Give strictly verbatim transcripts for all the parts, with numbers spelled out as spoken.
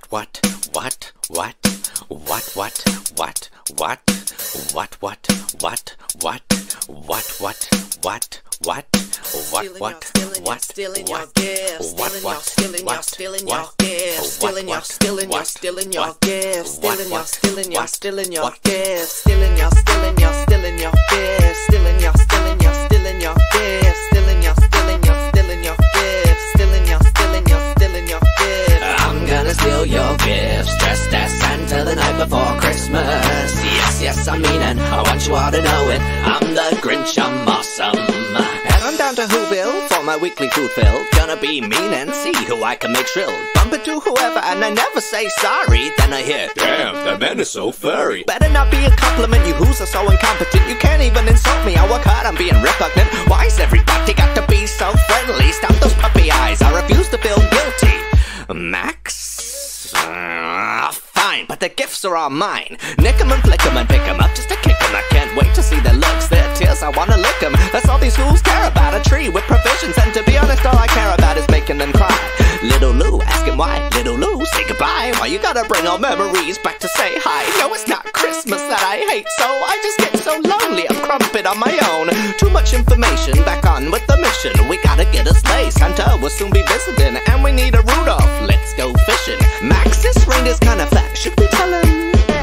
What, what, what, what, what, what, what, what, what, what, what, what, what, what, what, what, what, what, what, stealing your gifts, stealing your, stealing your, stealing your gifts, stealing your, stealing your, stealing your gifts, stealing your, stealing your, stealing your gifts, stealing your, stealing your, stealing your gifts, stealing your, stealing your, stealing your gifts, stealing your, stealing your, stealing your gifts, stealing your, stealing your, stealing your gifts. I'm gonna steal your gifts, dressed as Santa the night before Christmas. Yes, yes, I mean it, I want you all to know it. I'm the Grinch, I'm awesome. And I'm down to Whoville for my weekly food fill. Gonna be mean and see who I can make shrill. Bump into whoever and I never say sorry. Then I hear, damn, that man is so furry. Better not be a compliment, you who's are so incompetent. You can't even insult me, I work hard on being repugnant. Why's everybody got to be so friendly? Stop those puppy eyes, I refuse to feel guilty. Max? Uh, fine, but the gifts are all mine. Nick 'em and flick 'em and pick 'em up just to kick 'em. I can't wait to see their looks, their tears, I wanna lick 'em. That's all these fools care about, a tree with provisions. And to be honest, all I care about is making them cry. Little Lou, asking why. Little Lou, say goodbye. Why you gotta bring all memories back to say hi? No, it's not Christmas that I hate, so I just get so lonely I'm crumping on my own. Too much information, back on with the mission. We gotta get a sleigh, Santa will soon be visiting. And we need a Rudolph, let's go fishing. Max, this ring is kinda fat, should we tell him?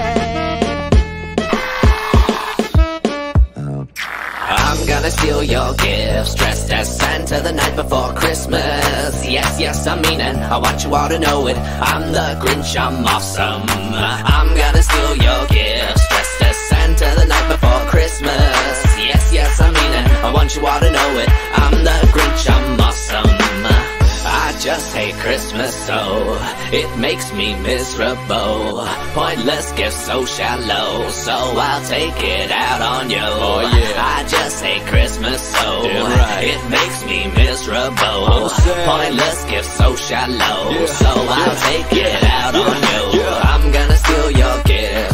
I'm gonna steal your gifts, dressed as Santa the night before Christmas. Yes, yes, I mean it, I want you all to know it. I'm the Grinch, I'm awesome. I'm gonna steal your gifts, dressed as Santa the night before Christmas. Yes, yes, I mean it, I want you all to know it. I'm the Grinch, I'm awesome. I just hate Christmas so it makes me miserable. Pointless gifts so shallow, so I'll take it out on you. Oh, yeah. I just hate Christmas so right. it makes me miserable. I'm Pointless gifts so shallow, yeah. so I'll yeah. take it yeah. out yeah. on you. Yeah. I'm gonna steal your gifts,